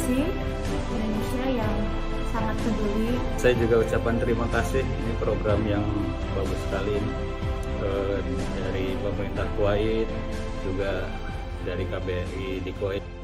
institusi Indonesia yang sangat peduli. Saya juga ucapan terima kasih, ini program yang bagus sekali ini. Dari pemerintah Kuwait, juga dari KBRI di Kuwait.